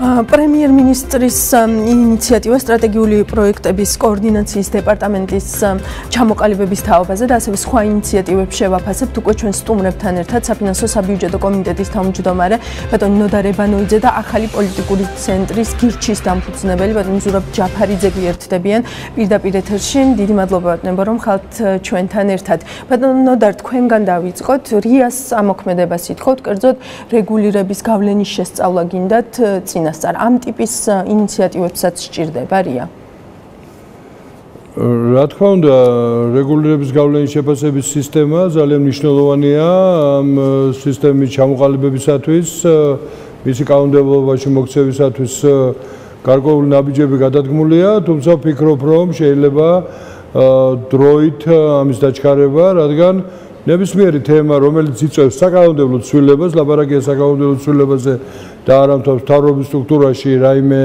პრემიერ-მინისტრის ინიციატივა სტრატეგიული პროექტების კოორდინაციის დეპარტამენტის ჩამოყალიბების თაობაზე და ასევე სხვა ინიციატივებს შევაფასებთ უკვე ჩვენ სტუმრებთან ერთად საფინანსო საბიუჯეტო კომიტეტის თავმჯდომარე ბატონი ნოდა რებანოიძე და ახალი პოლიტიკური ცენტრის გირჩის დამფუძნებელი ბატონი ზურაბ ჯაფარიძე გვერდებიან პირდაპირ ეთერში. დიდი მადლობა ბატონებო რომ ხართ ჩვენთან ერთად. ბატონო ნოდა თქვენგან დავიწყოთ რიას ამოქმედებას ითხოვთ, კერძოდ რეგულირების გავლენის შესწავლა გინდათ წინასწარ ამ ტიპის ინიციატივებსაც სჭირდება რია? რა თქმა უნდა, რეგულირების გავლენის შეფასების სისტემა ძალიან მნიშვნელოვანია ამ სისტემის ჩამოყალიბებისათვის, მისი კანონმდებლობაში მოქცევისათვის გარკვეული ნაბიჯები გადადგმულია, თუმცა ვფიქრობ, რომ შეიძლება დროით ამის დაჩქარება, რადგან ნებისმიერი თემა, რომელიც იწვევს საკანონმდებლო ცვლილებას, ლაპარაკია საკანონმდებლო ცვლილებაზე და არა მთავრობის სტრუქტურაში რაიმე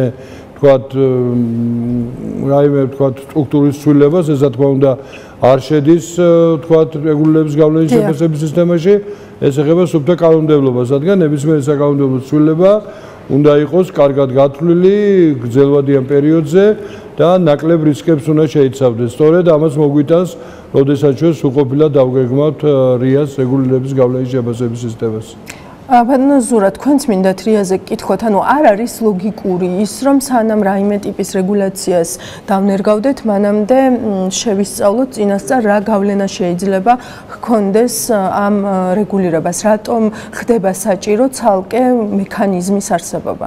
სტრუქტურის ცვლილებას, ეს რა თქმა უნდა არ შედის რეგულირების გავლენის შეფასების სისტემაში, ეს ეხება სუფთა კანონმდებლობას, რადგან ნებისმიერი საკანონმდებლო ცვლილება უნდა იყოს კარგად გათვლილი გრძელვადიან პერიოდზე და ნაკლებ რისკებს უნდა შეიცავდეს. სწორედ ამას მოგვიტანს, როდესაც ჩვენ სრულყოფილად დავგეგმავთ რიას რეგულირების გავლენის შეფასების სისტემას. ბატონო ზურა, თქვენც მინდათ რიაზე გკითხოთ, ანუ არ არის ლოგიკური ის, რომ სანამ რაიმე ტიპის რეგულაციას დავნერგავდეთ, მანამდე შევისწავლოთ წინასწარ რა გავლენა შეიძლება ჰქონდეს ამ რეგულირებას, რატომ ხდება საჭირო ცალკე მექანიზმის არსებობა?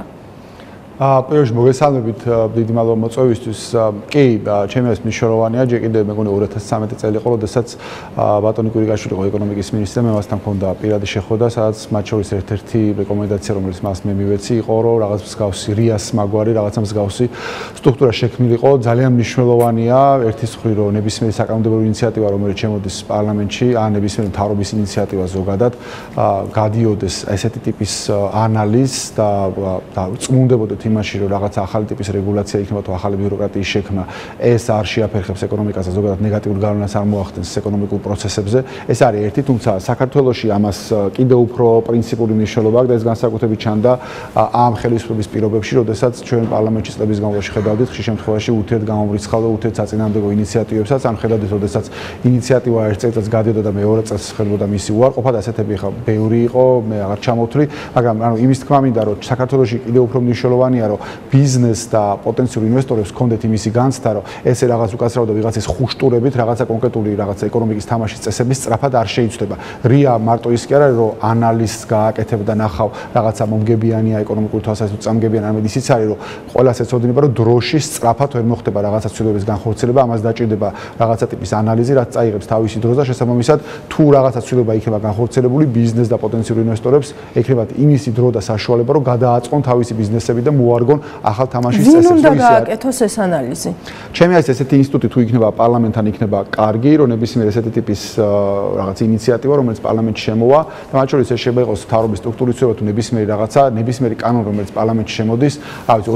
პირველში მოგესალმებით, დიდი მადლობა მოწვევისთვის. კი, ჩემი აზრით მნიშვნელოვანია, ჯერ კიდევ მეგონი 2013 წელი იყო, როდესაც ბატონი კვირიკაშვილი იყო ეკონომიკის მინისტრი, მე მასთან მქონდა პირადი შეხვედრა, სადაც მათ შორის ერთ-ერთი რეკომენდაცია, რომელიც მას მე მივეცი, იყო, რომ რაღაც მსგავსი რიას მაგვარი, რაღაცა მსგავსი სტრუქტურა შექმნილიყო. ძალიან მნიშვნელოვანია ერთის მხრივ, რომ ნებისმიერი საკანონმდებლო ინიციატივა, რომელიც შემოდის პარლამენტში, ან ნებისმიერი მთავრობის ინიციატივა ზოგადად, გადიოდეს ესეთი ტიპის ანალიზს და წმუნდებოდეთ იმაში, რომ რაღაცა ახალი ტიპის რეგულაცია იქნება თუ ახალი ბიუროკრატიის შექმნა, ეს არ შეაფერხებს ეკონომიკას და ზოგადად ნეგატიურ გავლენას არ მოახდენს ეკონომიკურ პროცესებზე. ეს არის ერთი, თუმცა საქართველოში ამას კიდევ უფრო პრინციპული მნიშვნელობა აქვს და ეს განსაკუთრებით ჩანდა ამ ხელისუფლების პირობებში, როდესაც ჩვენ პარლამენტში წლების განმავლობაში ხედავდით ხშირ შემთხვევაში ურთიერთგამომრიცხავ და ურთიერთსაწინააღმდეგო ინიციატივებსაც, ან ხედავდით, როდესაც ინიციატივა ერთ წელიწადს გადიოდა და მეორე წელს ხდებოდა მისი უარყოფა და ასეთები ხა ბევრი იყო, მე აღარ ჩამოთვლი, მაგრამ ანუ იმის თქმა მინდა, რომ საქართველოში კიდევ უფრო მნიშვნელოვანია რომ ბიზნეს და პოტენციურ ინვესტორებს ჰქონდეთ იმისი განცდა, რომ ესე რაღაც უკაცრავდა ვიღაცის ხუშტურებით, რაღაცა კონკრეტული რაღაცა ეკონომიკის თამაშის წესების სწრაფად არ შეიცვლება. რია მარტო ის კი არა, რომ ანალიზს გააკეთებ და ნახავ რაღაცა მომგებიანია ეკონომიკური თვალსაზრისით წამგებიანი, ამით ისიც არის, რომ ყველას ეცოდინება, რომ დროში სწრაფად ვერ მოხდება რაღაცა ცვლილებების განხორციელება, ამას დაჭირდება რაღაცა ტიპის ანალიზი, რაც წაიღებს თავისი დროს და შესაბამისად თუ რაღაცა ცვლილება იქნება განხორციელებული, ბიზნეს და პოტენციურ ინვესტორებს ექნებათ იმისი დრო და საშუალება, რომ გადააწყონ თავისი ბიზნესები და მოარგონ ახალ თამაშის წესებს. ვინ უნდა გააკეთოს ეს ანალიზი? ჩემი აზრით ესეთი ინსტიტუტი თუ იქნება პარლამენტთან იქნება კარგი, რომ ნებისმიერ ესეთი ტიპის რაღაც ინიციატივა, რომელიც პარლამენტში შემოვა, და მათ შორის ეს შეიძლება იყოს მთავრობის სტრუქტურის ცვლილება თუ ნებისმიერი რაღაცა, ნებისმიერი კანონი, რომელიც პარლამენტში შემოდის, რა ვიცი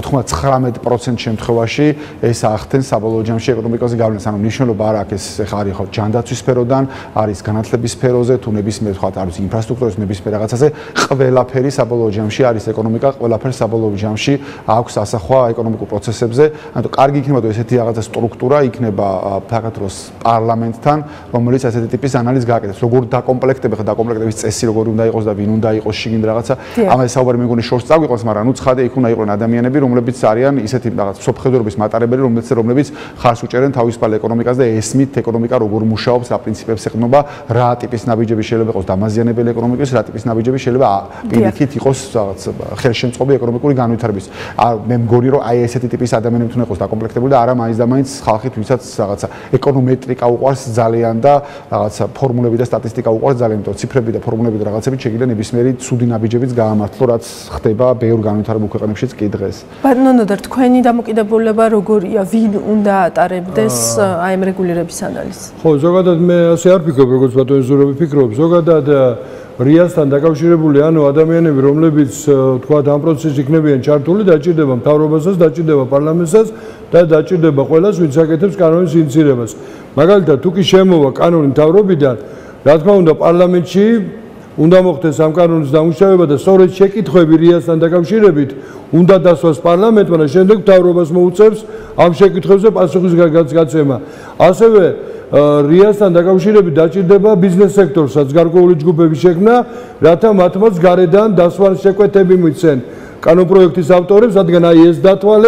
99% შემთხვევაში ეს ახდენს საბოლოო ჯამში ეკონომიკაზე გავლენას. ანუ მნიშვნელობა არ აქვს ეს ახლა არის ხო ჯანდაცვის სფეროდან, არის განათლების სფეროზე, თუ ნებისმიერ სხვა არ ვიცი ინფრასტრუქტურის ნებისმიერ რაღაცაზე, ყველაფერი საბოლოო ჯამში არის ეკონომიკა, ყველაფერი საბოლოო ჯამში აქვს ასახვა ეკონომიკურ პროცესებზე. ანუ კარგი იქნება თუ ესეთი რაღაცა სტრუქტურა იქნება საქართველოს პარლამენტთან, რომელიც ასეთი ტიპის ანალიზს გააკეთებს. როგორ დაკომპლექტება, დაკომპლექტების წესი როგორ უნდა იყოს და ვინ უნდა იყოს შიგნით რაღაცა. ამაზე საუბარი მეგონი შორს წაგვიყვანს, მაგრამ ნუ ცხადია იქ უნდა იყვნენ ადამიანები, რომლებიც არიან ისეთი რაღაც სოფხედრობის მატარებელი, რომლებიც ხარს უჭერენ თავისუფალ ეკონომიკას და ესმით ეკონომიკა როგორ მუშაობს, რა პრინციპებს ეყრდნობა, რა ტიპის ნაბიჯები შეიძლება იყოს დამაზიანებელი ეკონომიკის, რა ტიპის ნაბიჯები შეიძლება პირიქით იყოს რაღაც ხელშემწყობი ეკონომიკური განვითარების. მე მგონი რომ აი ესეთი ტიპის ადამიანები თუ იყოს დაკომპლექტებული და არა მაინც და მაინც ხალხით ვისაც რაღაცა ეკონომეტრიკა უყვარს ძალიან და რაღაცა ფორმულები და სტატისტიკა უყვარს ძალიან, იმიტომ ციფრები და ფორმულები და რაღაცები შეიძლება ნებისმიერი ცუდი ნაბიჯებიც გაამართლო, რაც ხდება ბევრ განვითარებულ ქვეყნებშიც კი დღეს. ბატონო ნოდა, თქვენი დამოკიდებულება როგორია, ვინ უნდა ატარებდეს აი ამ რეგულირების ანალიზს? ხო, ზოგადად მე ასე არ ვფიქრობ, როგორც ბატონი ზურაბი ფიქრობს, ზოგადად რიასთან დაკავშირებული ანუ ადამიანები, რომლებიც თქვა ამ პროცესში იქნებიან ჩართული, დაჭირდება მთავრობასაც, დაჭირდება პარლამენტსაც და დაჭირდება ყველას, ვინც აკეთებს კანონის ინიციირებას. მაგალითად, თუ კი შემოვა კანონი მთავრობიდან, რა თქმა უნდა, პარლამენტში უნდა მოხდეს ამ კანონის დამუშავება და სწორედ შეკითხვები რიასთან დაკავშირებით უნდა დასვას პარლამენტმა და შემდეგ მთავრობას მოუწევს ამ შეკითხვებზე პასუხის გაცემა. ასევე რიასთან დაკავშირებით დაჭირდება ბიზნეს სექტორსაც გარკვეული ჯგუფების შექმნა, რათა მათმაც გარედან დასვას შეკვეთები მიცენ კანონპროექტის ავტორებს, რადგან აი ეს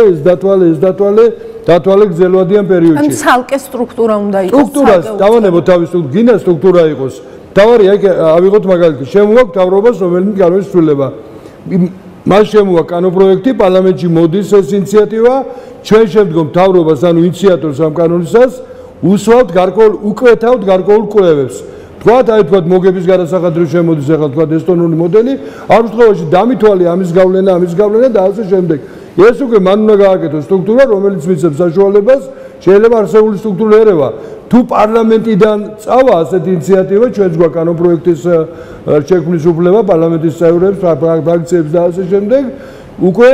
დათვალე გრძელვადიან პერიოდში. ან ცალკე სტრუქტურა უნდა იყოს. სტრუქტურას დავანებოთ თავის გინდა სტრუქტურა იყოს. თავარი აი ავიღოთ მაგალითი, შემოაქვს მთავრობას რომელიმე კანონის ცვლილება. მას შემოაქვს კანონპროექტი, პარლამენტში მოდის ეს ინიციატივა, ჩვენ შემდგომ მთავრობას ანუ ინიციატორს ამ კანონისას უსვამთ უკვეთავთ გარკვეულ კვლევებს. თქვათ მოგების გადასახადრო შემოდის ახლა თქვათ ესტონური მოდელი, ამ შემთხვევაში დამითვალე ამის გავლენა და ასე შემდეგ. ეს უკვე მან უნდა გააკეთოს სტრუქტურა, რომელიც მისცემს საშუალებას, შეიძლება არსებული სტრუქტურა ერევა. თუ პარლამენტიდან წავა ასეთი ინიციატივა, ჩვენს გვაქვს კანონპროექტის შექმნის უფლება პარლამენტის წევრებს, ფრაქციებს და ასე შემდეგ, უკვე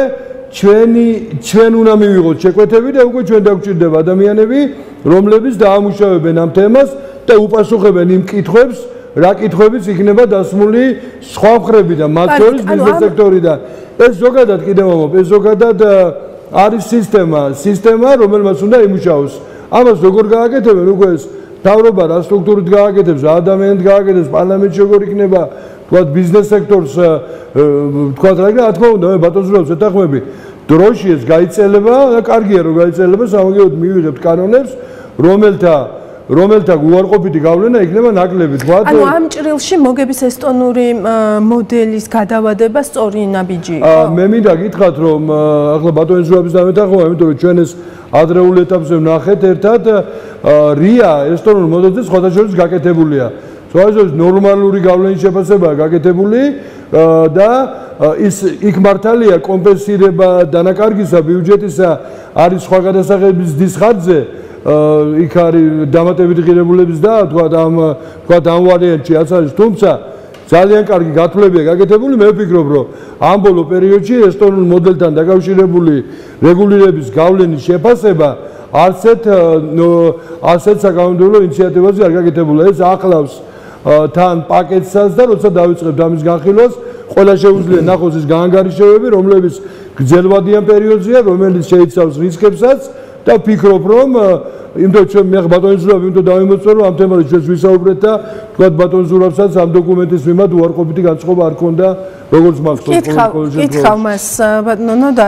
ჩვენ უნდა მივიღოთ შეკვეთები და უკვე ჩვენ დაგვჭირდება ადამიანები, რომლებიც დაამუშავებენ ამ თემას და უპასუხებენ იმ კითხვებს, რა კითხვებიც იქნება დასმული სხვა მხრებიდან, მათ შორის ბიზნეს სექტორიდან. ეს ზოგადად კიდევ ეს ზოგადად არის სისტემა, რომელმაც უნდა იმუშაოს. ამას როგორ გააკეთებენ უკვე ეს მთავრობა რა სტრუქტურით გააკეთებს, რა ადამიანით გააკეთებს, პარლამენტში როგორ იქნება თქვათ ბიზნეს სექტორს თქვათ რა რა თქმა უნდა მე ბატონს რომ შეთანხმები დროში ეს გაიწელება და კარგია რომ გაიწელება სამაგიეროდ მივიღებთ კანონებს რომელთა უარყოფითი გავლენა იქნება ნაკლები თქვათ ანუ ამ ჭრილში მოგების ესტონური მოდელის გადავადება სწორი ნაბიჯი იყო მე მინდა გითხრათ რომ ახლა ბატონის ზურაბის დამეთანხმება იმიტომ რომ ჩვენ ეს ადრეულ ეტაპზე ვნახეთ ერთად რია ესტონურ მოდელზე სხვათა შორის გაკეთებულია სხვათა ნორმალური გავლენის შეფასებაა გაკეთებული და ის იქ მართალია კომპენსირება დანაკარგისა ბიუჯეტისა არის სხვა გადასახადების დის ხარჯზე იქ არის დამატებითი ღირებულების და თქვა ამ ვარიანტში არის თუმცა ძალიან კარგი გათვლებია გაკეთებული მე ვფიქრობ რომ ამ ბოლო პერიოდში ესტონურ მოდელთან დაკავშირებული რეგულირების გავლენის შეფასება არცეთ საკანონმდებლო ინიციატივაზე არ გაკეთებულა ეს ახლავს თან პაკეტსაც და როცა დავიწყებთ ამის განხილვას ყველა შეუძლია ნახოს ის გაანგარიშებები რომლებიც გრძელვადიან პერიოდზეა რომელიც შეიცავს რისკებსაც და ვფიქრობ რომ იმიტომ ჩვენ მე ბატონის ზურაბ იმიტომ დავიმოწმე რომ ამ თემაზე ჩვენ ვისაუბრეთ და თქვა ბატონის ზურაბსაც ამ დოკუმენტის მიმართ უარყოფითი განწყობა არ ქონდა როგორც მახსოვს კითხავ მას ბატონო ნოდარ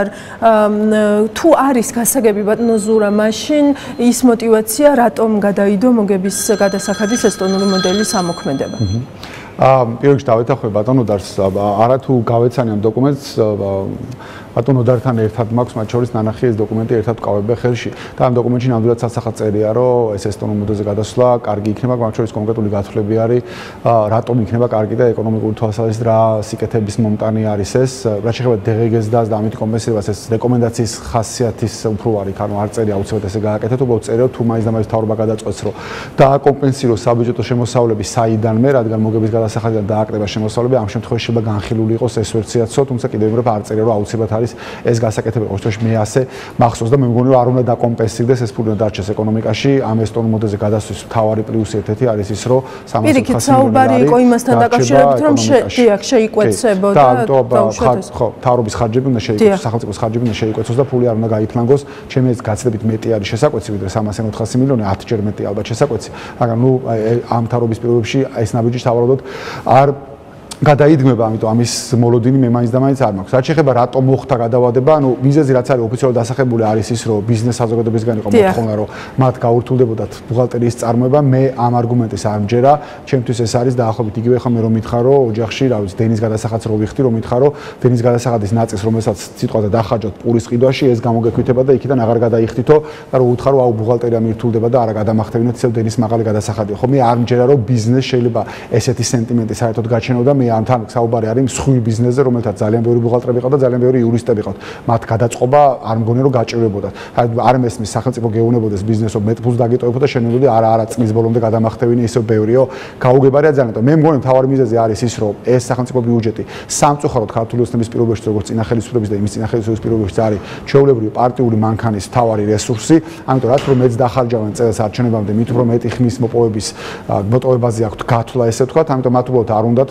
თუ არის გასაგები ბატონო ზურა მაშინ ის мотиваცია რატომ გადაიდო მოგების გადასახადის ესტონური მოდელის ამოქმედება პირველში დავეთანხმე ბატონო დარს არა თუ გავეცანი ამ დოკუმენტს ბატონო დართან ერთად მაქვს მათ შორის ნანახი ეს დოკუმენტი ერთად ვკავებია ხელში და ამ დოკუმენტში ნამდვილად სასახად წერია რომ ეს ესტონურ მოდელზე გადასვლა კარგი იქნება მათ შორის კონკრეტული გათვლები არის რატომ იქნება კარგი და ეკონომიკური თვალსაზრისით რა სიკეთების მომტანი არის ეს რაც შეეხება დღგ-ს და ამით კომპენსირებას ეს რეკომენდაციის ხასიათის უფრო არის ანუ არ წერია აუცილებლად ესე გააკეთოთ უბრალოდ წერია თუ მაინც და მაინც მთავრობა გადაწყვეტს რომ დააკომპენსიროს საბიუჯეტო შემოსავლები საიდანმე რადგან მოგების გადასახადიდან დააკრება შემოსავლები ამ შემთხვევაში შეიძლება განხილული იყოს ეს ვერციაცო თუმცა კიდევ ერთხელ არ წერია რომ აუცილებლად არის ეს გასაკეთებელი ყოველთვის მე ასე მახსოვს და მე მგონი რომ არ უნდა დაკომპენსირდეს ეს ფული დარჩეს ეკონომიკაში ამ ესტონურ მოდელზე გადასვლის მთავარი პლუსი ერთ-ერთი არის ის რომ 300 პირიქით საუბარი იყო იმასთან დაკავშირებით რომ შეიკვეცებოდა და ხო თავრობის ხარჯები უნდა შეიკვეცოს სახელმწიფოს ხარჯები უნდა შეიკვეცოს და ფული არ უნდა გაიფლანგოს ჩემი ეს გაცილებით მეტი არის შესაკვეცი ვიდრე 300-400 მილიონი 10 ჯერ მეტი ალბათ შესაკვეცი მაგრამ ნუ ამ თავრობის პირობებში ეს ნაბიჯი თავაროდოთ არ გადაიდგმება, ამიტომ ამის მოლოდინი მე მაინც და მაინც არ მაქვს. რაც შეეხება რატომ მოხდა გადავადება, ანუ მიზეზი რაც არის ოფიციალურად დასახელებული არის ის, რომ ბიზნეს საზოგადოებისგან იყო მოთხოვნა, რომ მათ გაურთულდებოდათ ბუღალტერიის წარმოება. მე ამ არგუმენტის არ მჯერა. ჩემთვის ეს არის დაახლოებით იგივე ხომ მე რომ მითხარო ოჯახში, რა ვიცი, დენის გადასახადს რო ვიხდი, რომ მითხარო დენის გადასახადის ნაწილს, რომელსაც სიტყვაზე დახარჯოთ პურის ყიდვაში, ეს გამოგექვითება და იქიდან აღარ გადაიხდითო და რო უთხარო აუ ბუღალტერია მირთულდება და არა გადამახტევინოთ ისევ დენის მაღალი გადასახადია. ხო მე არ მჯერა, რომ ბიზნეს შეიძლება ესეთი სენტიმენტი საერთოდ გაჩენოდა მე ამ თან საუბარი არის მსხვილი ბიზნესზე, რომელთაც ძალიან ბევრი ბუღალტრები ყავდა და ძალიან ბევრი იურისტები ყავდა. მათ გადაწყობა არ მგონი რომ გაჭირვებოდათ. არ მესმის სახელმწიფო გეუნებოდეს ბიზნესო მეტ ფულს დაგეტოვებოდა შენებოდი არა წლის ბოლომდე გადამახტევინე ისევ ბევრიო გაუგებარია ძალიან და მე მგონი მთავარი მიზეზი არის ის რომ ეს სახელმწიფო ბიუჯეტი სამწუხაროდ ქართული ოცნების პირობებში როგორც წინა ხელისუფლების და იმის წინა ხელისუფლების პირობებში არის ჩვეულებრივი პარტიული მანქანის მთავარი რესურსი, ამიტომ რაც რომ მეც დახარჯავენ წელს არჩევნებამდე მით უფრო მეტი ხმის მოპოვებაზე აქვთ გათვლა ესე ვთქვათ, ამიტომ მათ უბრალოდ არ უნდათ რომ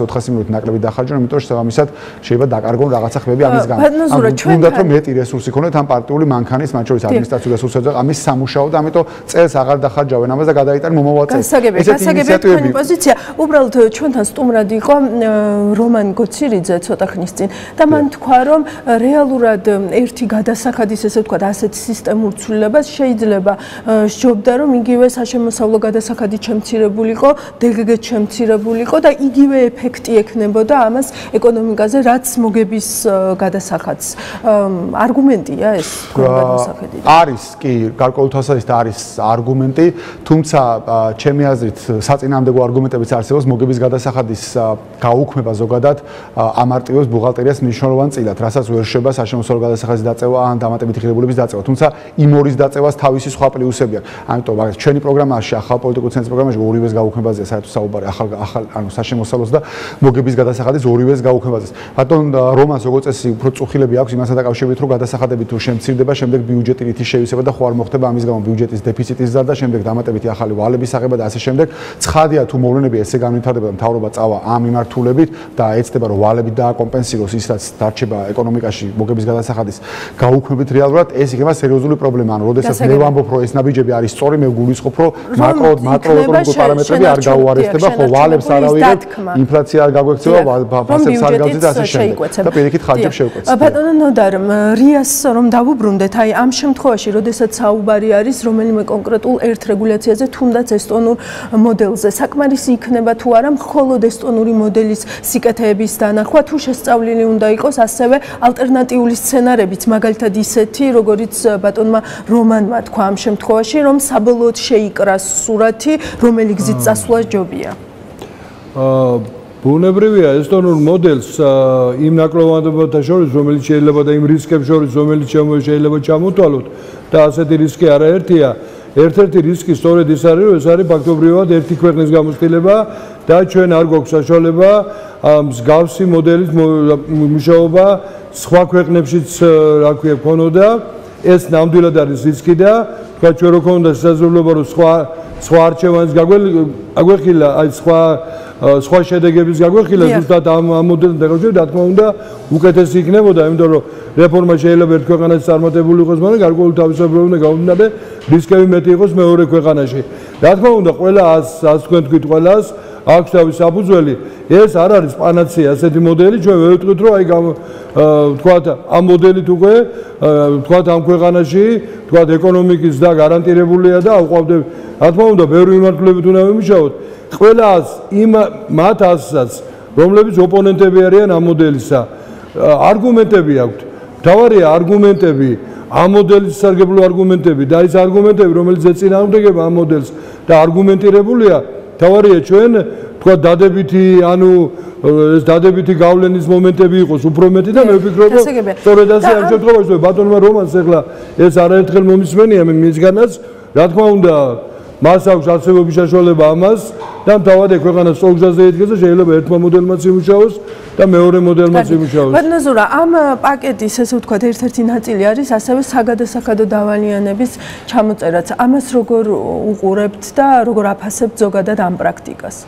400 მილიარდით ნაკლები დახარჯონ, იმიტომ რომ შესაბამისად შეიძლება დაკარგონ რაღაცა ხმები ამის გამო. უნდათ რომ მეტი რესურსი ქონდეთ ამ პარტიული მანქანის, მათ შორის ადმინისტრაციული რესურსებზე, ამის სამუშაო და ამიტომ წელს აღარ დახარჯავენ ამას და გადაიტანენ მომავალ წელს. გასაგებია თქვენი პოზიცია. უბრალოდ ჩვენთან სტუმრად იყო რომან გოცირიძე ცოტა ხნის წინ და მან თქვა რომ რეალურად ერთი გადასახადის ესე ვთქვათ ასეთ სისტემურ ცვლილებას შეიძლება სჯობდა რომ იგივე საშემოსავლო გადასახადი შემცირებულიყო, დეგეგ შემცირებულიყო და იგივე ეფექტი ექნებოდა ამას ეკონომიკაზე, რაც მოგების გადასახადს. არგუმენტია ეს გადასახედი? არის კი, გარკვეულ თვალსაზრისით არის არგუმენტი, თუმცა ჩემი აზრით საწინააღმდეგო არგუმენტებიც არსებობს მოგების გადასახადის გაუქმება ზოგადად ამარტივებს ბუღალტერიას მნიშვნელოვან წილად, რასაც ვერ შეება საშემოსავლო გადასახადის დაწევა ან დამატებითი ღირებულების დაწევა. თუმცა იმ ორის დაწევას თავისი სხვა პლუსები აქვს. ამიტომ ჩვენი პროგრამაში, ახალ პოლიტიკურ ცენტრის პროგრამაში ორივეს გაუქმებაზეა საერთოდ საუბარი, ახალ ანუ საშემოსავლოს და მოგების გადასახადის ორივეს გაუქმებაზე. ბატონ რომანს როგორც წესი უფრო წუხილები აქვს იმასთან დაკავშირებით, რომ გადასახადები თუ შემცირდება, შემდეგ ბიუჯეტი რითი შევისება და ხო არ მოხდება ამის გამო ბიუჯეტის დეფიციტის ზრდა, შემდეგ დამატებითი ახალი ვალების აღება და ასე შემდეგ. ცხადია თუ მოვლენები ესე განვითარდება და მთავრობა წავა ამ მიმართულებით და ეცდება რომ ვალები დააკომპენსიროს ის რაც დარჩება ეკონომიკაში მოგების გადასახადის გაუქმებით რეალურად, ეს იქნება სერიოზული პრობლემა. ანუ როდესაც მე ვამბობ რომ ეს ნაბიჯები არის სწორი, მე გულისხმობ რომ მაკროეკონომიკური პარამეტრები არ გაუარესდება, ხო ვალებს არ ავიღებ, ინფლაცია არ გაგვექცევა, ფასებს არ გავწევთ და ასე შემდეგ. და პირიქით ხარჯებს შევკვეცთ. ბატონო ნოდარ, რიას რომ დავუბრუნდეთ, აი ამ შემთხვევაში, როდესაც საუბარი არის რომელიმე კონკრეტულ ერთ რეგულაციაზე, თუნდაც ესტონურ მოდელზე, საკმარისი იქნება თუ არა მხოლოდ ესტონური მოდელის სიკეთეების დანახვა, თუ შესწავლილი უნდა იყოს ასევე ალტერნატიული სცენარებიც, მაგალითად ისეთი, როგორიც ბატონმა რომანმა თქვა ამ შემთხვევაში, რომ საბოლოოდ შეიკრას სურათი, რომელი გზით წასვლა ჯობია. ბუნებრივია ესტონურ მოდელს იმ ნაკლოვანებათა შორის, რომელიც შეიძლება და იმ რისკებს შორის, რომელიც შეიძლება ჩამოთვალოთ და ასეთი რისკი არაერთია. ერთ-ერთი რისკი სწორედ ის არის, რომ ეს არის ფაქტობრივად ერთი ქვეყნის გამოცდილება და ჩვენ არ გვაქვს საშუალება მსგავსი მოდელის მუშაობა სხვა ქვეყნებშიც, რა ქვია, ქონოდა. ეს ნამდვილად არის რისკი და თქვა ჩვენ რო ქონდა შესაძლებლობა რომ სხვა არჩევანის გაგვეხილა, აი სხვა შედეგების გაგვეხილა, ზუსტად ამ მოდელთან დაკავშირებით, რა თქმა უნდა, უკეთესი იქნებოდა, იმიტომ რომ რეფორმა შეიძლება ერთ ქვეყანაში წარმატებული იყოს, მაგრამ გარკვეული თავისებურებიდან გამომდინარე, რისკები მეტი იყოს მეორე ქვეყანაში. რა თქმა უნდა, ყველა ას თქვენ თქვით ყველას აქვს თავის საფუძველი. ეს არ არის პანაცეა ასეთი მოდელი, ჩვენ ვერ ვიტყვით რომ აი თქვათ ამ მოდელით უკვე თქვათ ამ ქვეყანაში თქვათ ეკონომიკის და გარანტირებულია და აუყვავდეთ. რა თქმა უნდა, ბევრი მიმართულებით უნდა ვიმუშაოთ. ყველას მათ ასაც, რომლებიც ოპონენტები არიან ამ მოდელისა, არგუმენტები აქვთ. მთავარია არგუმენტები, ამ მოდელის სარგებლო არგუმენტები და ის არგუმენტები, რომელიც ეწინააღმდეგება ამ მოდელს და არგუმენტირებულია, მთავარია ჩვენ თქვა დადებითი, ანუ ეს დადებითი გავლენის მომენტები იყოს უფრო მეტი და მე ვფიქრობ, რომ სწორედ ასე ამ შემთხვევაში ბატონმა რომანს ახლა ეს არაერთხელ მომისმენია მე მისგანაც, რა თქმა უნდა, მას აქვს არსებობის საშუალება ამას და მთავარია ქვეყანა სწორ გზაზე იდგეს და შეიძლება ერთმა მოდელმაც იმუშაოს და მეორე მოდელმაც იმუშაოს. ბატონო ზურა, ამ პაკეტის ესე ვთქვათ ერთ-ერთი ნაწილი არის ასევე საგადასახადო დავალიანების ჩამოწერაც. ამას როგორ უყურებთ და როგორ აფასებთ ზოგადად ამ პრაქტიკას?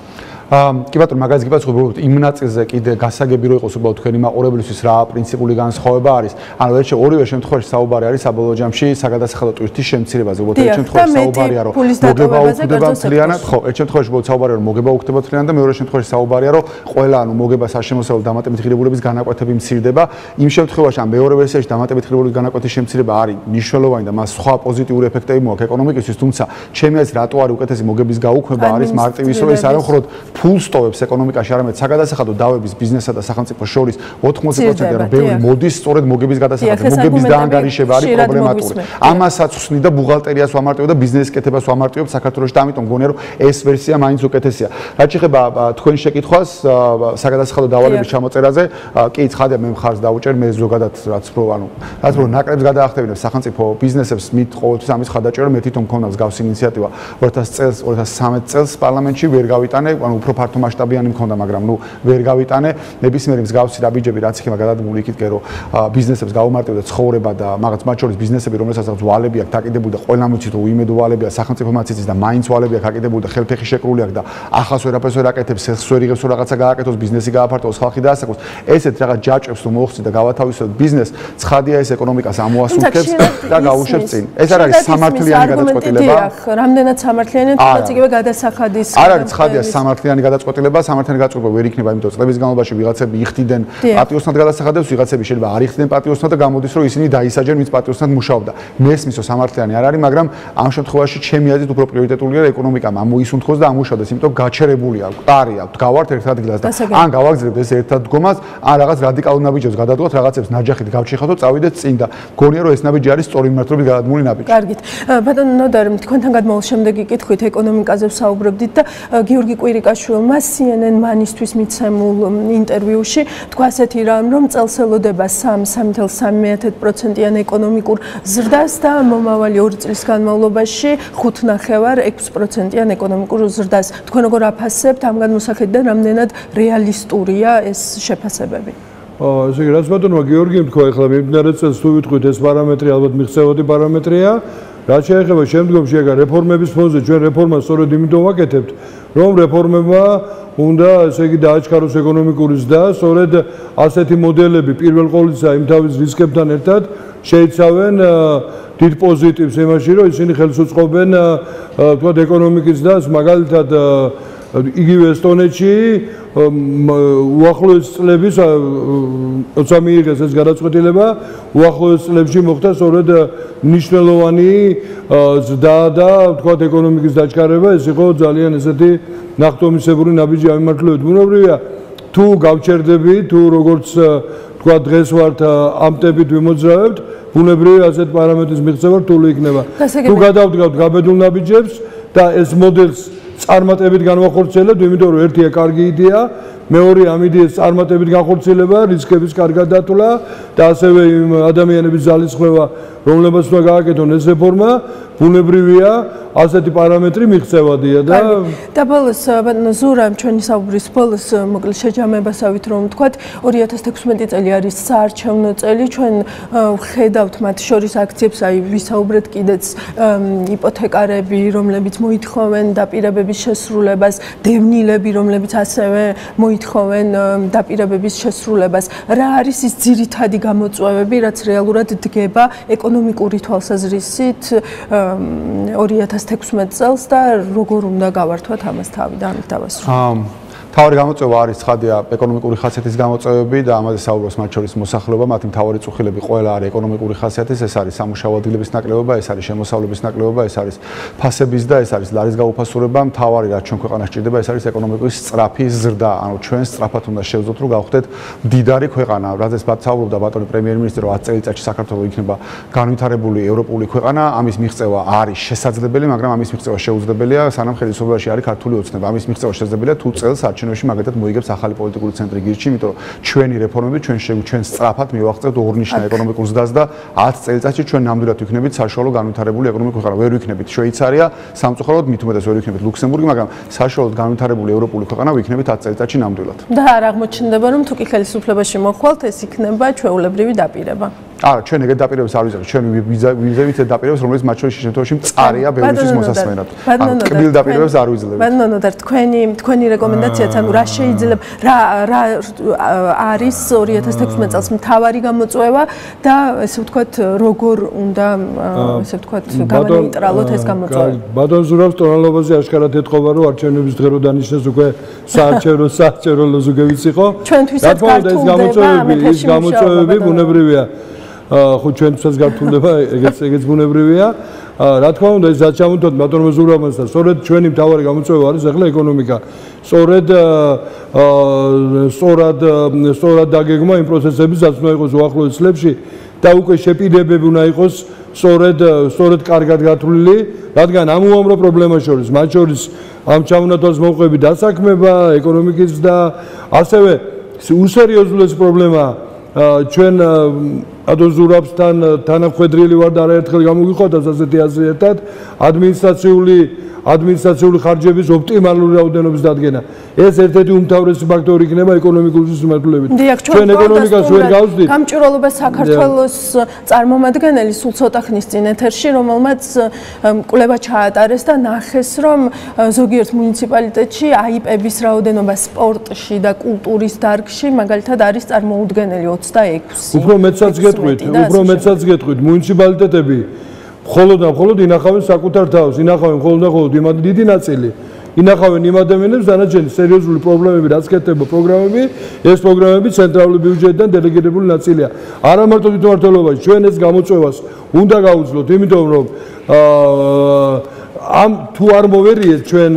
კი ბატონო, მაგალითად გიბაცხობ, რომ იმ ნაწილზე კიდე გასაგები რო იყოს უბრალოდ თქვენი მაყურებლისთვის რა პრინციპული განსხვავება არის. ანუ ორივე შემთხვევაში საუბარი არის საბოლოო ჯამში საგადასახადო ტვირთის შემცირებაზე. უბრალოდ ერთ შემთხვევაში საუბარია რომ მოგება უხდება მთლიანად, ხო, ერთ შემთხვევაში უბრალოდ საუბარია რომ მოგება უხდება მთლიანად და მეორე შემთხვევაში საუბარია რომ ყველა ანუ მოგება საშემოსავლო დამატებითი ღირებულების განაკვეთები მცირდება. იმ შემთხვევაში ან მეორე ვერსიაში დამატებითი ღირებულების განაკვეთის შემცირება არის მნიშვნელოვანი და მას სხვა პოზიტიური ეფექტები მოაქვს ეკონომიკისთვის, თუმცა ჩემი აზრით რატო არის უკეთესი მოგების გაუქმება არის მარტივი ის რომ ეს არის მხოლოდ ფულს ტოვებს ეკონომიკაში, არამედ საგადასახადო დავების ბიზნესსა და სახელმწიფოს შორის 80% რომ ბევრი მოდის სწორედ მოგების გადასახადზე, მოგების დაანგარიშება არის პრობლემატური. ამასაც ხსნი და ბუღალტერიას ვამარტივებ და ბიზნესის კეთებას ვამარტივებ საქართველოში და ამიტომ მგონია რომ ეს ვერსია მაინც უკეთესია. რაც შეეხება თქვენ შეკითხვას საგადასახადო დავალების ჩამოწერაზე, კი ცხადია მე მხარს დავუჭერ, მე ზოგადად რაც რო ნაკრებს გადაახტევინებს სახელმწიფო ბიზნესებს მით ყოველთვის ამის ხარ დაჭერა, მე თვითონ მქონდა მსგავსი ინიციატივა 2013 წელს პარლამენტში ვერ გავიტანე, ანუ უფრო უფრო ფართო მასშტაბიანი მქონდა, მაგრამ ნუ ვერ გავიტანე. ნებისმიერი მსგავსი დაბიჯები რაც იქნება გადადგმული იქითკენ რომ ბიზნესებს გაუმარტივდა ცხოვრება და მაგაც მათ შორის ბიზნესები რომელსაც რაღაც ვალები აქვს დაკიდებული და ყველამ ვიცით რომ უიმედო ვალებია სახელმწიფო მაციცის და მაინც ვალები აქვს დაკიდებული და ხელფეხი შეკრული აქვს და ახას ვერაფერს ვერ აკეთებს, ხს ვერ იღებს რომ რაღაცა გააკეთოს, ბიზნესი გააფართოვოს, ხალხი დაასაქმოს. ესეთ რაღაც ჯაჭვებს რომ მოხსნით და გავათავისუფლოთ ბიზნესს, ცხადია ეს ეკონომიკას ამოასუნთქებს და გაუშვებს წინ. ეს არ არის სამართლიანი გადაწყვეტილება. რამდენად სამართლიანი, თუმცა იგივე გადასახადის. არ არის ცხადია სამართლიანი გადაწყვეტილება, სამართლიანი გადაწყვეტილება ვერ იქნება, იმიტომ რომ წლების განმავლობაში ვიღაცები იხდიდნენ პატიოსნად გადასახადებს, ვიღაცები შეიძლება არ იხდიდნენ პატიოსნად და გამოდის რომ ისინი დაისაჯენ, ვინც პატიოსნად მუშაობდა. მესმის რომ სამართლიანი არ არის, მაგრამ ამ შემთხვევაში ჩემი აზრით უფრო პრიორიტეტულია ეკონომიკამ ამოისუნთქოს და ამუშავდეს, იმიტომ გაჩერებული აქვს, მყარი აქვს, გავართ ერთ ადგილას და ან გავაგზავნებთ ეს ერთად დგომას, ან რაღაც რადიკალურ ნაბიჯებს გადადგოთ, რაღაცებს ნაჯახით გავჩიხოთ და წავიდეთ წინ და გონია რომ ეს ნაბიჯი არის სწორი მიმართულებით გადადგმული ნაბიჯი. კარგით. ბატონო ნოდარ, თქვენთან გადმოვალ შემდეგი კითხვით ეკონომიკაზე ვსაუბრებდით და გიორგი კვირიკაშვილმა CNN მანისთვის მიცემულ ინტერვიუში თქვა ასეთი რამ, რომ წელს ელოდება 3.3%-იან ეკონომიკურ ზრდას და მომავალი 2 წლის განმავლობაში 5.6%-იან ეკონომიკურ ზრდას. თქვენ როგორ აფასებთ ამ განმოსახედიდან, რამდენად რეალისტურია ეს შეფასებები? ესე იგი, რაც ბატონმა გიორგიმ თქვა, ეხლა მიმდინარე წელს თუ ვიტყვით ეს პარამეტრი ალბათ მიღწევადი პარამეტრია. რაც შეეხება შემდგომში ეგ რეფორმების ფონზე, ჩვენ რეფორმას სწორედ იმიტომ ვაკეთებთ, რომ რეფორმებმა უნდა ესე იგი დააჩქაროს ეკონომიკური ზრდა, სწორედ ასეთი მოდელები პირველ ყოვლისა იმ თავის რისკებთან ერთად შეიცავენ დიდ პოზიტივს იმაში, რომ ისინი ხელს უწყობენ თქვა ეკონომიკის ზრდას, მაგალითად იგივე ესტონეთში უახლოეს წლების როცა მიიღეს ეს გადაწყვეტილება, უახლოეს წლებში მოხდა სწორედ მნიშვნელოვანი ზრდა და თქვა ეკონომიკის დაჩქარება, ეს იყო ძალიან ესეთი ნახტომისებური ნაბიჯი ამ მიმართულებით. ბუნებრივია, თუ გავჩერდებით, თუ როგორც თქვა დღეს ვართ ამ ტემპით ვიმოძრავებთ, ბუნებრივია ასეთ პარამეტრის მიღწევა რთული იქნება. თუ გადავდგავთ გაბედულ ნაბიჯებს და ეს მოდელს წარმატებით განვახორციელებთ, იმიტომ რომ ერთია კარგი იდეა, მეორე ამ იდეის წარმატებით განხორციელება, რისკების კარგად დათვლა და ასევე იმ ადამიანების ძალისხმევა, რომლებსაც უნდა გააკეთონ ეს რეფორმა, ბუნებრივია, ასეთი პარამეტრი მიღწევადია და ბოლოს ბატონო ზურამ ჩვენი საუბრის ბოლოს მოკლედ შეჯამებასავით რომ ვთქვათ 2016 წელი არის საარჩევნო წელი, ჩვენ ვხედავთ მათ შორის აქციებს, აი ვისაუბრეთ კიდეც იპოთეკარები, რომლებიც მოითხოვენ დაპირებების შესრულებას, დევნილები, რომლებიც ასევე მოითხოვენ დაპირებების შესრულებას. რა არის ის ძირითადი გამოწვევები, რაც რეალურად დგება ეკონომიკური თვალსაზრისით 2016 წელს და როგორ უნდა გავართვათ ამას თავი და ამით დავასრულოთ. მთავარი გამოწვევა არის ცხადია ეკონომიკური ხასიათის გამოწვევები და ამაზე საუბრობს მათ შორის მოსახლეობა, მათი მთავარი წუხილები ყველა არის ეკონომიკური ხასიათის, ეს არის სამუშაო ადგილების ნაკლებობა, ეს არის შემოსავლების ნაკლებობა, ეს არის ფასების და ეს არის ლარის გაუფასურება, მთავარი რაც ჩვენ ქვეყანას ჭირდება, ეს არის ეკონომიკის სწრაფი ზრდა, ანუ ჩვენ სწრაფად უნდა შევძოთ რომ გავხდეთ მდიდარი ქვეყანა, რადგან მათ საუბრობდა ბატონი პრემიერ-მინისტრი რომ 10 წელიწადში საქართველო იქნება განვითარებული ევროპული ქვეყანა, ამის მიღწევა არის შესაძლებელი, მაგრამ ამის მიღწევა შეუძლებელია, სანამ ხელისუფლებაში არის ქართული ოცნება, ამის მიღწევა შესაძლებელია თუ წელს არჩევნებში მაგათად მოიგებს ახალი პოლიტიკური ცენტრი გირჩი, იმიტომ რომ ჩვენი რეფორმები ჩვენ სწრაფად მივაღწევთ ორნიშნა ეკონომიკურ ზრდას და 10 წელიწადში ჩვენ ნამდვილად ვიქნებით საშუალო განვითარებული ეკონომიკური ქვეყანა. ვერ ვიქნებით შვეიცარია, სამწუხაროდ მით უმეტეს ვერ ვიქნებით ლუქსემბურგი, მაგრამ საშუალოდ განვითარებული ევროპული ქვეყანა ვიქნებით 10 წელიწადში ნამდვილად. და არ აღმოჩნდება რომ თუ კი ხელისუფლებაში მოხვალთ, ეს იქნება ჩვეულებრივი დაპირება. არა, ჩვენ ეგეთ დაპირებებს არ ვიზავთ, ჩვენ ვიზავით ეს დაპირებებს, რომელიც მათ შორის შემთხვევაში მწარეა ბევრისთვის მოსასმენად. ანუ ტკბილ დაპირებებს არ ვიძლევით. ბატონო და თქვენი რეკომენდაციაც, ანუ რა შეიძლება რა არის 2016 წელს მთავარი გამოწვევა და ესე ვთქვათ, როგორ უნდა ესე ვთქვათ, გამონეიტრალოთ ეს გამოწვევა. ბატონ ზურაბს ტონალობაზე აშკარად ეთყობა, რომ არჩევნების დღე რო დანიშნეს უკვე საარჩევნო ლოზუნგებიც იყო. ჩვენთვისაც გართულდება ეს გამოწვევები ბუნებრივია. ხო ჩვენთვისაც გართულდება, ეგეც ბუნებრივია. რა თქმა უნდა, ეს რაც ჩამოვთვალთ ბატონო ზურაბასთან, სწორედ ჩვენი მთავარი გამოწვევა არის ახლა ეკონომიკა. სწორად დაგეგმა იმ პროცესების, რაც უნდა იყოს უახლოეს წლებში და უკვე შეპირებები უნდა იყოს სწორედ კარგად გათვლილი, რადგან ამ უამრავ პრობლემას შორის, მათ შორის ამ ჩამონათვალს მოვყვები დასაქმება, ეკონომიკის და ასევე უსერიოზულესი პრობლემაა ჩვენ ბატონ ზურაბსთან თანამხედრილი ვარ და არაერთხელ გამოგიხოთ ასეთი აზრი ერთად ადმინისტრაციული ადმინისტრაციული ხარჯების ოპტიმალური რაოდენობის დადგენა. ეს ერთ-ერთი უმთავრესი ფაქტორი იქნება ეკონომიკური სიმართლეებით. ჩვენ ეკონომიკას ვერ გავსდით. გამჭვირვალობა საქართველოს წარმომადგენელი სულ ცოტა ხნის წინ ეთერში, რომელმაც კვლევა ჩაატარეს და ნახეს, რომ ზოგიერთ მუნიციპალიტეტში აიპების რაოდენობა სპორტში და კულტურის დარგში მაგალითად არის წარმოუდგენელი 26. უფრო მეტსაც გეტყვით, მუნიციპალიტეტები მხოლოდ ინახავენ საკუთარ თავს, ინახავენ მხოლოდ იმ დიდი ნაწილი. ინახავენ იმ ადამიანებს, დანარჩენი სერიოზული პრობლემები, რაც კეთდება პროგრამები, ეს პროგრამები ცენტრალური ბიუჯეტიდან დელეგირებული ნაწილია. არა მარტო თვითმმართველობაში, ჩვენ ეს გამოწვევას უნდა გავუძლოთ, იმიტომ რომ თუ არ მოვერიეთ ჩვენ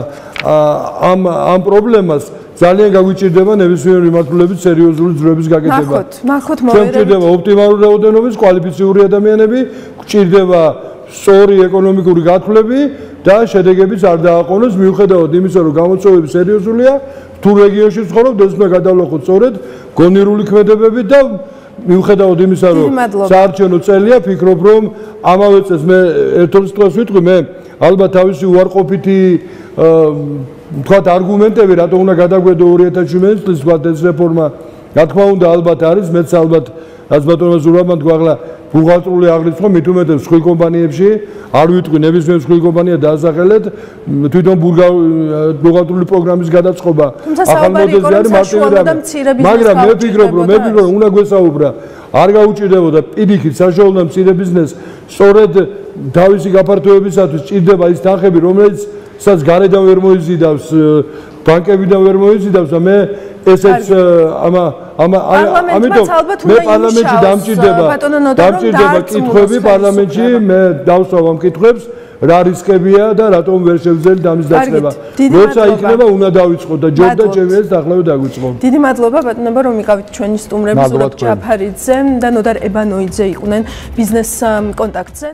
ამ პრობლემას, ძალიან გაგვიჭირდება ნებისმიერი მიმართულებით სერიოზული ძროების გაკეთება. ნახოთ ჩვენ გვჭირდება ოპტიმალური რაოდენობის კვალიფიციური ადამიანები, გვჭირდება სწორი ეკონომიკური გათვლები და შედეგებიც არ დააყენოს მიუხედავად იმისა, რომ გამოწვევები სერიოზულია, თუ რეგიონში ვცხოვრობ, ეს უნდა გადავლახოთ სწორედ გონიერული ქმედებებით და მიუხედავად იმისა, რომ საარჩევნო წელია, ფიქრობ, რომ ამავე წელს მე ერთობის დღეს ვიტყვი, მე ალბათ თავისი უარყოფითი თქვათ არგუმენტები, რატომ უნდა გადაგვედო 2017 წლის თქვათ ეს რეფორმა, რა თქმა უნდა, ალბათ არის, მეც ალბათ რაც ბატონმა ზურაბმა თქვა, ახლა ბუღალტრული აღრიცხვა მით უმეტეს სხვილ კომპანიებში, არ ვიტყვი ნებისმიერ სხვილ კომპანია დაასახელეთ, თვითონ ბუღალტრული პროგრამის გადაწყობა ახალ მოდელზე არის მარტივი, მაგრამ მე ვფიქრობ, რომ უნდა გვესაუბრა, არ გაუჭირდებოდა პირიქით საშუალო და მცირე ბიზნესს სწორედ თავისი გაფართოებისათვის ჭირდება ის თანხები, რომელსაც გარედან ვერ მოიზიდავს, ბანკებიდან ვერ მოიზიდავს და მე ესეც ამიტომ მე პარლამენტში დამჭირდება კითხვები პარლამენტში, მე დავსვავ ამ კითხვებს, რა რისკებია და რატომ ვერ შევძელით ამის დაწყება. როცა იქნება, უნდა დავიწყოთ და ჯობ და ჩემი ეს დაახლოებით დაგვიწყოთ. დიდი მადლობა ბატონებო, რომ მიყავით ჩვენი სტუმრები, ზურაბ ჯაფარიძე და ნოდარ ებანოიძე იყვნენ ბიზნეს კონტაქტზე.